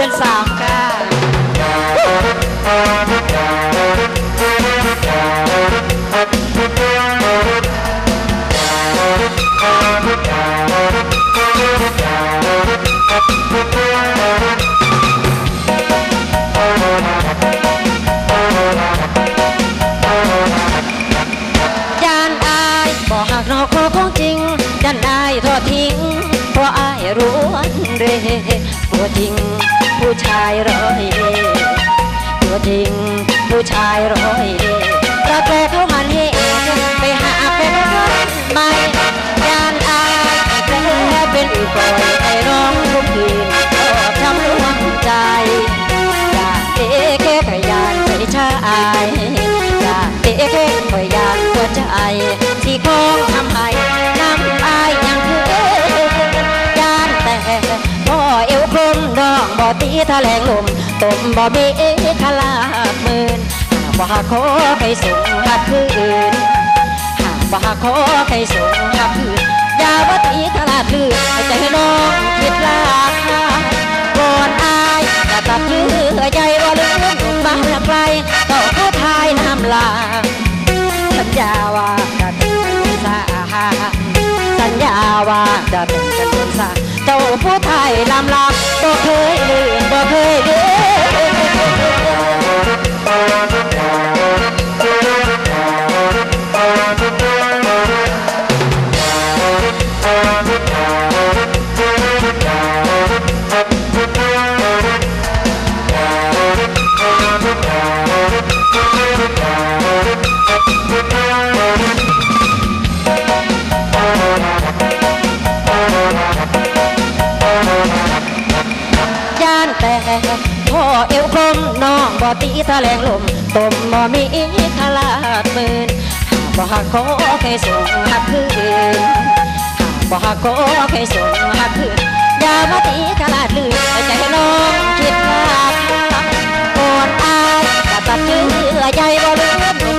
ดือน3ค่ะยานอายบอกหากนอกคอของจริงยันอายทอดทิ้งเพราะอายรู้วันเรตัวจริงผู้ชายร้อยตัวจริงผู้ชายร้อยรักแรกเขามันเฮไปหาเป็นคนใหม่ยานอายแต่เป็นอีกปล่อยให้ร้องทุกคืนชอบทำร่วงใจอยากเอ๊ะแค่พยานใจชายอยากเอ๊ะแค่พยานหัวใจที่คงทำให้น้ำอายยังคือยานแต่พ่อเอวคมน้องบ่ตีแถลงลมต้มบ่มีขลาบมืนบ่หาขอให้ส่งหักคืนหากบ่หาขอให้ส่งหักคืนอย่าว่าตีขลาดลือให้ใจน้องคิดลาค่าก่อนอายจะตัดเยื่อใยว่าลืมบ้านไกลต่อผู้ทายน้ำลาสัญญาว่าจะเป็นสาสัญญาว่าจะเป็นกันสาเจ้าผู้ไทยลำลาบ่เคยลืมบ่เคยลืมแต่พ่อเอวคมน้องบ่ตีแถลงลมต้มบ่มีขลาดมืนหากบ่หักขอแค่ส่งหักคืนหากบ่หักขอแค่ส่งหักคืนอย่ามาตีขลาดลืมให้ใจน้องคิดลาก่อนอายก็ตัดเยื่อใยบ่ลืม